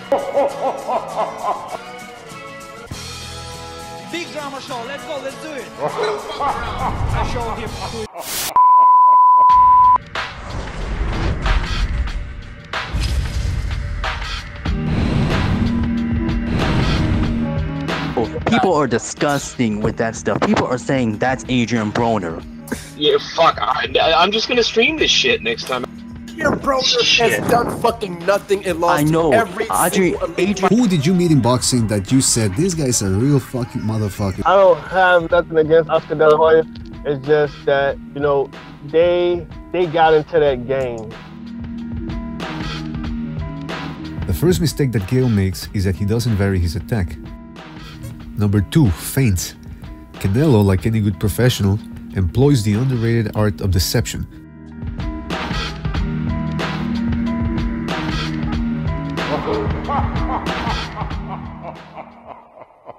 Big drama show, let's go, let's do it. I show him. People are disgusting with that stuff. People are saying that's Adrian Broner. Yeah, fuck. I'm just gonna stream this shit next time. Your brother has done fucking nothing and lost I know. every Adrian. Who did you meet in boxing that you said, this guy's a real fucking motherfucker? I don't have nothing against Oscar De La Hoya. It's just that, you know, they got into that game. The first mistake that Gale makes is that he doesn't vary his attack. Number 2, feints. Canelo, like any good professional, employs the underrated art of deception.